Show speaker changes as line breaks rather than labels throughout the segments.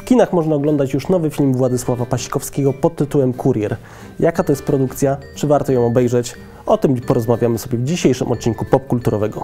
kinach można oglądać już nowy film Władysława Pasikowskiego pod tytułem Kurier. Jaka to jest produkcja? Czy warto ją obejrzeć? O tym porozmawiamy sobie w dzisiejszym odcinku Popkulturowego.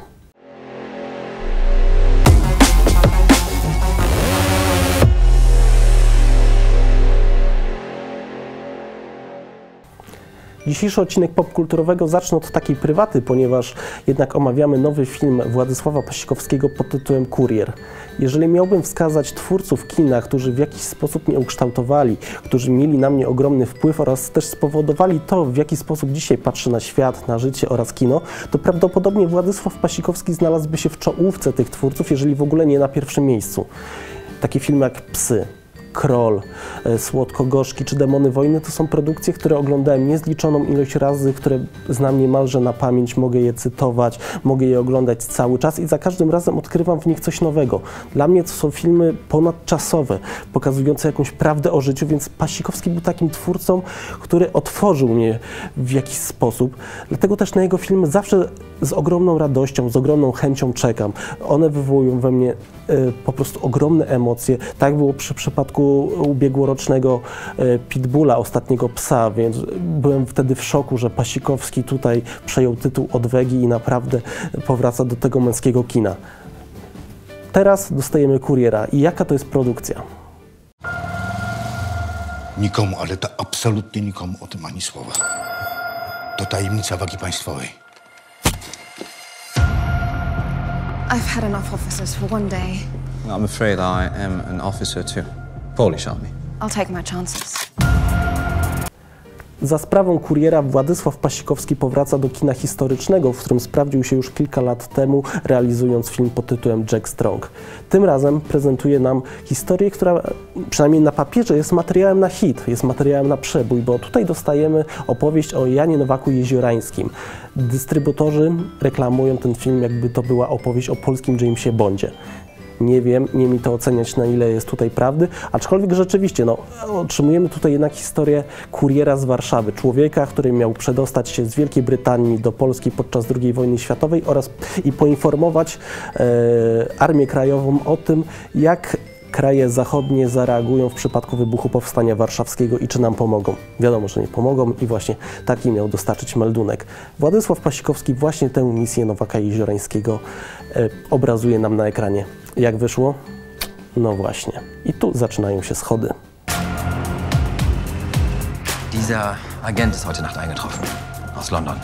Dzisiejszy odcinek Popkulturowego zacznę od takiej prywaty, ponieważ jednak omawiamy nowy film Władysława Pasikowskiego pod tytułem Kurier. Jeżeli miałbym wskazać twórców kina, którzy w jakiś sposób mnie ukształtowali, którzy mieli na mnie ogromny wpływ oraz też spowodowali to, w jaki sposób dzisiaj patrzę na świat, na życie oraz kino, to prawdopodobnie Władysław Pasikowski znalazłby się w czołówce tych twórców, jeżeli w ogóle nie na pierwszym miejscu. Takie filmy jak Psy, Kroll, Słodko-gorzki czy Demony wojny to są produkcje, które oglądałem niezliczoną ilość razy, które znam niemalże na pamięć, mogę je cytować, mogę je oglądać cały czas i za każdym razem odkrywam w nich coś nowego. Dla mnie to są filmy ponadczasowe, pokazujące jakąś prawdę o życiu, więc Pasikowski był takim twórcą, który otworzył mnie w jakiś sposób. Dlatego też na jego filmy zawsze z ogromną radością, z ogromną chęcią czekam. One wywołują we mnie po prostu ogromne emocje. Tak było przy przypadku ubiegłorocznego Pitbulla, Ostatniego psa, więc byłem wtedy w szoku, że Pasikowski tutaj przejął tytuł odwegi i naprawdę powraca do tego męskiego kina. Teraz dostajemy Kuriera. I jaka to jest produkcja?
Nikomu, ale to absolutnie nikomu o tym ani słowa. To tajemnica wagi państwowej.
I've had enough officers for one day.
I'm afraid I am an officer too. Polish army.
I'll take my chances.
Za sprawą Kuriera Władysław Pasikowski powraca do kina historycznego, w którym sprawdził się już kilka lat temu, realizując film pod tytułem Jack Strong. Tym razem prezentuje nam historię, która przynajmniej na papierze jest materiałem na hit, jest materiałem na przebój, bo tutaj dostajemy opowieść o Janie Nowaku Jeziorańskim. Dystrybutorzy reklamują ten film, jakby to była opowieść o polskim Jamesie Bondzie. Nie wiem, nie mi to oceniać, na ile jest tutaj prawdy, aczkolwiek rzeczywiście otrzymujemy tutaj jednak historię kuriera z Warszawy, człowieka, który miał przedostać się z Wielkiej Brytanii do Polski podczas II wojny światowej oraz poinformować Armię Krajową o tym, jak kraje zachodnie zareagują w przypadku wybuchu Powstania Warszawskiego i czy nam pomogą. Wiadomo, że nie pomogą i właśnie taki miał dostarczyć meldunek. Władysław Pasikowski właśnie tę misję Nowaka Jeziorańskiego obrazuje nam na ekranie. Jak wyszło? No właśnie. I tu zaczynają się schody.
Dieser Agent ist heute Nacht eingetroffen. Aus London.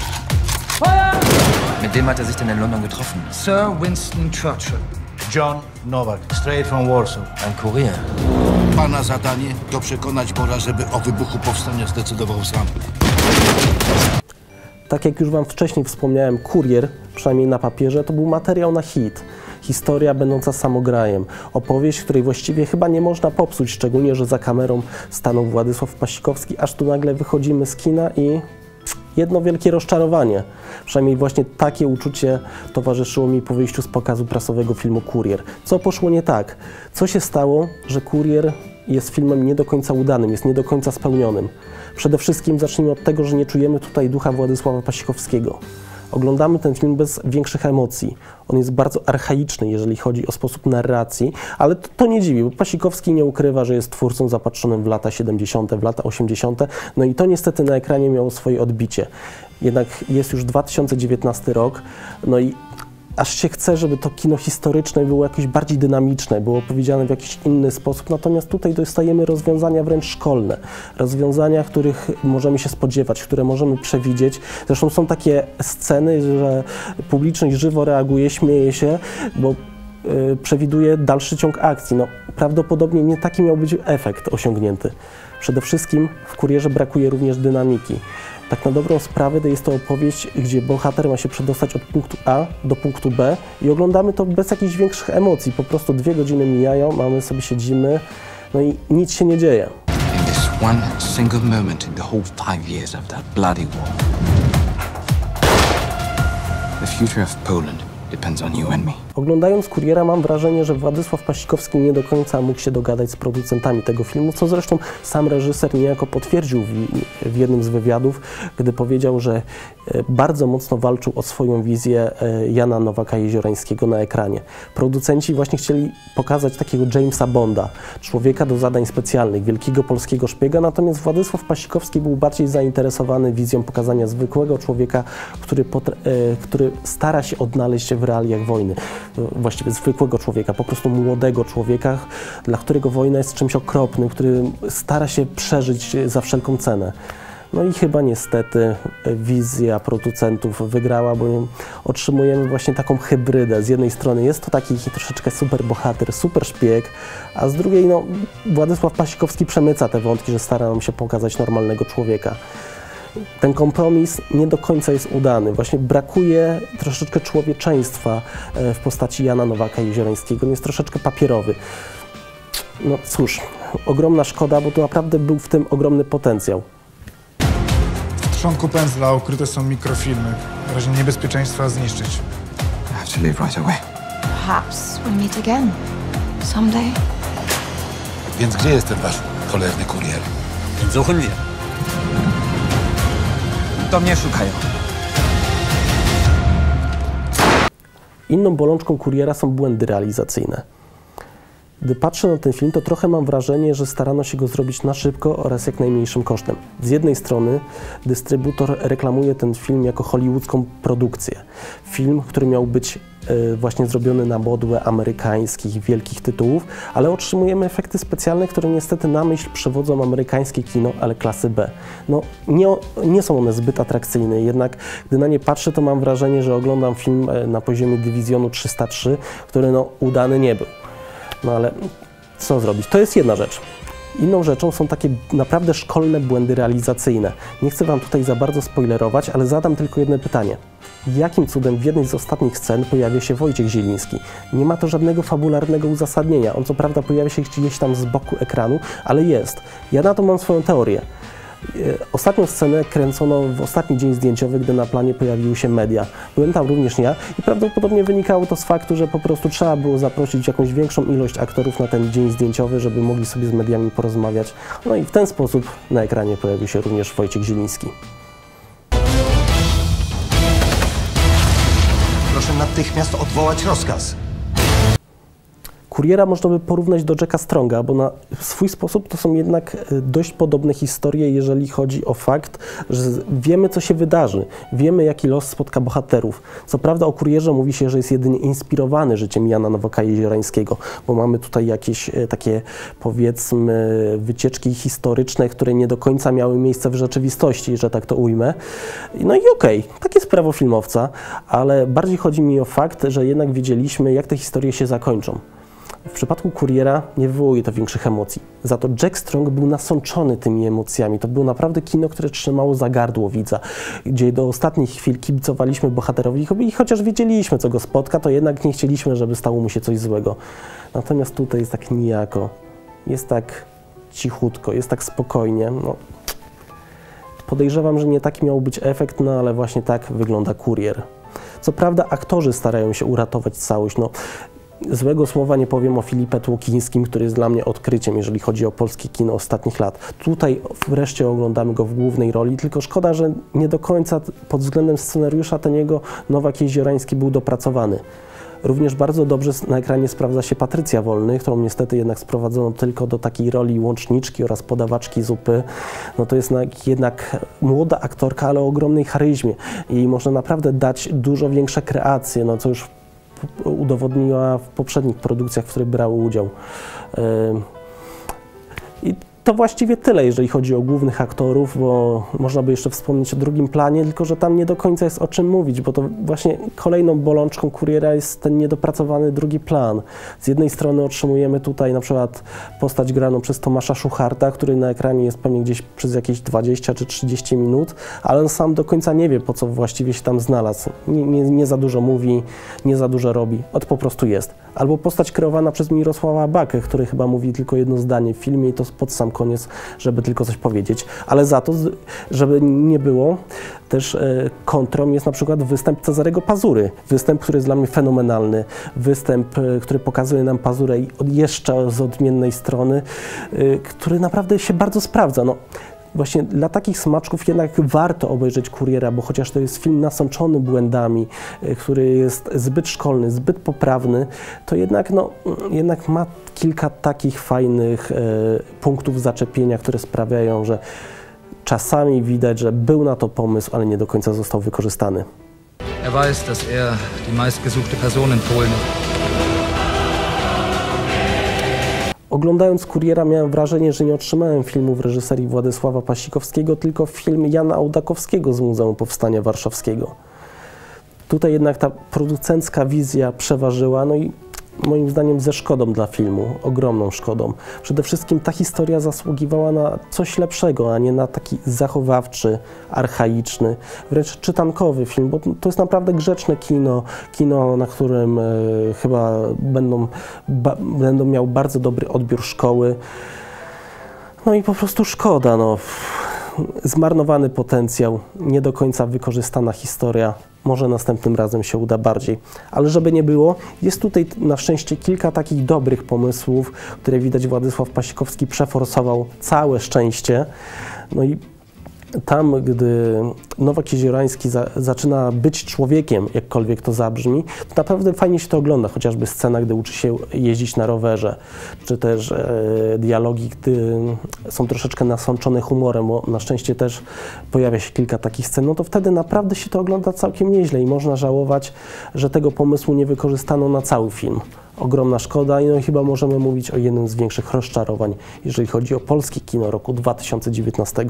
Mit wem hat er sich denn in London getroffen?
Sir Winston Churchill.
John Nowak, straight from Warsaw.
Ein Kurier.
Pana zadanie to przekonać Bora, żeby o wybuchu powstania zdecydował sam.
Tak jak już wam wcześniej wspomniałem, Kurier, przynajmniej na papierze, to był materiał na hit. Historia będąca samograjem. Opowieść, której właściwie chyba nie można popsuć, szczególnie, że za kamerą stanął Władysław Pasikowski, aż tu nagle wychodzimy z kina i jedno wielkie rozczarowanie. Przynajmniej właśnie takie uczucie towarzyszyło mi po wyjściu z pokazu prasowego filmu Kurier. Co poszło nie tak? Co się stało, że Kurier jest filmem nie do końca udanym, jest nie do końca spełnionym? Przede wszystkim zacznijmy od tego, że nie czujemy tutaj ducha Władysława Pasikowskiego. Oglądamy ten film bez większych emocji. On jest bardzo archaiczny, jeżeli chodzi o sposób narracji, ale to nie dziwi, bo Pasikowski nie ukrywa, że jest twórcą zapatrzonym w lata 70., w lata 80., no i to niestety na ekranie miało swoje odbicie. Jednak jest już 2019 rok, no i aż się chce, żeby to kino historyczne było jakoś bardziej dynamiczne, było opowiedziane w jakiś inny sposób, natomiast tutaj dostajemy rozwiązania wręcz szkolne. Rozwiązania, których możemy się spodziewać, które możemy przewidzieć. Zresztą są takie sceny, że publiczność żywo reaguje, śmieje się, bo przewiduje dalszy ciąg akcji. No, prawdopodobnie nie taki miał być efekt osiągnięty. Przede wszystkim w Kurierze brakuje również dynamiki. Tak na dobrą sprawę to jest to opowieść, gdzie bohater ma się przedostać od punktu A do punktu B i oglądamy to bez jakichś większych emocji. Po prostu 2 godziny mijają, mamy sobie siedzimy, no i nic się nie dzieje.
In this one single moment in the whole 5 years of that bloody war. The future of Poland depends on you and me.
Oglądając Kuriera mam wrażenie, że Władysław Pasikowski nie do końca mógł się dogadać z producentami tego filmu, co zresztą sam reżyser niejako potwierdził w jednym z wywiadów, gdy powiedział, że bardzo mocno walczył o swoją wizję Jana Nowaka-Jeziorańskiego na ekranie. Producenci właśnie chcieli pokazać takiego Jamesa Bonda, człowieka do zadań specjalnych, wielkiego polskiego szpiega, natomiast Władysław Pasikowski był bardziej zainteresowany wizją pokazania zwykłego człowieka, który stara się odnaleźć w realiach wojny. Właściwie zwykłego człowieka, po prostu młodego człowieka, dla którego wojna jest czymś okropnym, który stara się przeżyć za wszelką cenę. No i chyba niestety wizja producentów wygrała, bo otrzymujemy właśnie taką hybrydę. Z jednej strony jest to taki troszeczkę super bohater, super szpieg, a z drugiej no, Władysław Pasikowski przemyca te wątki, że stara nam się pokazać normalnego człowieka. Ten kompromis nie do końca jest udany. Właśnie brakuje troszeczkę człowieczeństwa w postaci Jana Nowaka-Jeziorańskiego. On jest troszeczkę papierowy. No cóż, ogromna szkoda, bo to naprawdę był w tym ogromny potencjał.
W trzonku pędzla ukryte są mikrofilmy. W razie niebezpieczeństwa zniszczyć.
I have to leave right away.
Perhaps we'll meet again. Someday.
Więc gdzie jest ten wasz cholerny kurier?
To mnie szukają.
Inną bolączką Kuriera są błędy realizacyjne. Gdy patrzę na ten film, to trochę mam wrażenie, że starano się go zrobić na szybko oraz jak najmniejszym kosztem. Z jednej strony dystrybutor reklamuje ten film jako hollywoodzką produkcję. Film, który miał być właśnie zrobiony na modłę amerykańskich, wielkich tytułów, ale otrzymujemy efekty specjalne, które niestety na myśl przewodzą amerykańskie kino, ale klasy B. No, nie są one zbyt atrakcyjne, jednak gdy na nie patrzę, to mam wrażenie, że oglądam film na poziomie dywizjonu 303, który no, udany nie był. No ale co zrobić? To jest jedna rzecz. Inną rzeczą są takie naprawdę szkolne błędy realizacyjne. Nie chcę Wam tutaj za bardzo spoilerować, ale zadam tylko jedno pytanie. Jakim cudem w jednej z ostatnich scen pojawia się Wojciech Zieliński? Nie ma to żadnego fabularnego uzasadnienia. On co prawda pojawia się gdzieś tam z boku ekranu, ale jest. Ja na to mam swoją teorię. Ostatnią scenę kręcono w ostatni dzień zdjęciowy, gdy na planie pojawiły się media. Byłem tam również ja i prawdopodobnie wynikało to z faktu, że po prostu trzeba było zaprosić jakąś większą ilość aktorów na ten dzień zdjęciowy, żeby mogli sobie z mediami porozmawiać. No i w ten sposób na ekranie pojawił się również Wojciech Zieliński.
Proszę natychmiast odwołać rozkaz.
Kuriera można by porównać do Jacka Stronga, bo na swój sposób to są jednak dość podobne historie, jeżeli chodzi o fakt, że wiemy, co się wydarzy, wiemy, jaki los spotka bohaterów. Co prawda o Kurierze mówi się, że jest jedynie inspirowany życiem Jana Nowaka-Jeziorańskiego, bo mamy tutaj jakieś takie, powiedzmy, wycieczki historyczne, które nie do końca miały miejsce w rzeczywistości, że tak to ujmę. No i okej, tak jest prawo filmowca, ale bardziej chodzi mi o fakt, że jednak wiedzieliśmy, jak te historie się zakończą. W przypadku Kuriera nie wywołuje to większych emocji. Za to Jack Strong był nasączony tymi emocjami. To było naprawdę kino, które trzymało za gardło widza, gdzie do ostatnich chwil kibicowaliśmy bohaterowi i chociaż wiedzieliśmy, co go spotka, to jednak nie chcieliśmy, żeby stało mu się coś złego. Natomiast tutaj jest tak nijako, jest tak cichutko, jest tak spokojnie. No, podejrzewam, że nie taki miał być efekt, no ale właśnie tak wygląda Kurier. Co prawda aktorzy starają się uratować całość. No, złego słowa nie powiem o Filipie Tłokińskim, który jest dla mnie odkryciem, jeżeli chodzi o polskie kino ostatnich lat. Tutaj wreszcie oglądamy go w głównej roli, tylko szkoda, że nie do końca pod względem scenariusza ten jego Nowak-Jeziorański był dopracowany. Również bardzo dobrze na ekranie sprawdza się Patrycja Wolny, którą niestety jednak sprowadzono tylko do takiej roli łączniczki oraz podawaczki zupy. No to jest jednak młoda aktorka, ale o ogromnej charyzmie i można naprawdę dać dużo większe kreacje, no co już udowodniła w poprzednich produkcjach, w których brały udział. I to właściwie tyle, jeżeli chodzi o głównych aktorów, bo można by jeszcze wspomnieć o drugim planie, tylko że tam nie do końca jest o czym mówić, bo to właśnie kolejną bolączką Kuriera jest ten niedopracowany drugi plan. Z jednej strony otrzymujemy tutaj na przykład postać graną przez Tomasza Szucharta, który na ekranie jest pewnie gdzieś przez jakieś 20 czy 30 minut, ale on sam do końca nie wie, po co właściwie się tam znalazł. Nie za dużo mówi, nie za dużo robi, po prostu jest. Albo postać kreowana przez Mirosława Bakę, który chyba mówi tylko jedno zdanie w filmie i to pod sam koniec, żeby tylko coś powiedzieć. Ale za to, żeby nie było, też kontrą jest na przykład występ Cezarego Pazury. Występ, który jest dla mnie fenomenalny. Występ, który pokazuje nam Pazurę jeszcze z odmiennej strony, który naprawdę się bardzo sprawdza. No, właśnie dla takich smaczków jednak warto obejrzeć Kuriera, bo chociaż to jest film nasączony błędami, który jest zbyt szkolny, zbyt poprawny, to jednak ma kilka takich fajnych punktów zaczepienia, które sprawiają, że czasami widać, że był na to pomysł, ale nie do końca został wykorzystany.
Er weiß, dass er die meistgesuchte Person in Polen ist.
Oglądając Kuriera miałem wrażenie, że nie otrzymałem filmu w reżyserii Władysława Pasikowskiego, tylko film Jana Ołdakowskiego z Muzeum Powstania Warszawskiego. Tutaj jednak ta producencka wizja przeważyła, no i moim zdaniem ze szkodą dla filmu, ogromną szkodą. Przede wszystkim ta historia zasługiwała na coś lepszego, a nie na taki zachowawczy, archaiczny, wręcz czytankowy film, bo to jest naprawdę grzeczne kino, na którym chyba będą miał bardzo dobry odbiór szkoły. No i po prostu szkoda, no. Zmarnowany potencjał, nie do końca wykorzystana historia. Może następnym razem się uda bardziej. Ale żeby nie było, jest tutaj na szczęście kilka takich dobrych pomysłów, które widać Władysław Pasikowski przeforsował całe szczęście. No i tam, gdy Nowak Jeziorański zaczyna być człowiekiem, jakkolwiek to zabrzmi, to naprawdę fajnie się to ogląda, chociażby scena, gdy uczy się jeździć na rowerze, czy też dialogi, gdy są troszeczkę nasączone humorem, bo na szczęście też pojawia się kilka takich scen, no to wtedy naprawdę się to ogląda całkiem nieźle i można żałować, że tego pomysłu nie wykorzystano na cały film. Ogromna szkoda i no chyba możemy mówić o jednym z większych rozczarowań, jeżeli chodzi o polskie kino roku 2019.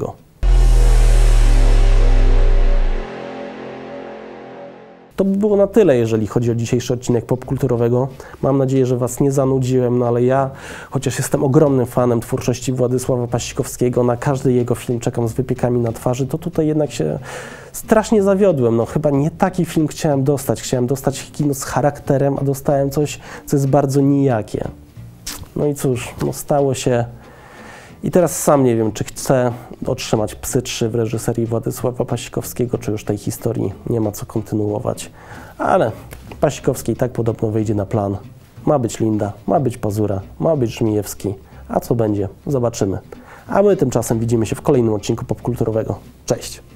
To by było na tyle, jeżeli chodzi o dzisiejszy odcinek popkulturowego. Mam nadzieję, że Was nie zanudziłem, no ale ja, chociaż jestem ogromnym fanem twórczości Władysława Pasikowskiego, na każdy jego film czekam z wypiekami na twarzy, to tutaj jednak się strasznie zawiodłem. No chyba nie taki film chciałem dostać. Chciałem dostać kino z charakterem, a dostałem coś, co jest bardzo nijakie. No i cóż, no stało się. I teraz sam nie wiem, czy chcę otrzymać Psy 3 w reżyserii Władysława Pasikowskiego, czy już tej historii nie ma co kontynuować. Ale Pasikowski i tak podobno wyjdzie na plan. Ma być Linda, ma być Pazura, ma być Żmijewski. A co będzie? Zobaczymy. A my tymczasem widzimy się w kolejnym odcinku popkulturowego. Cześć!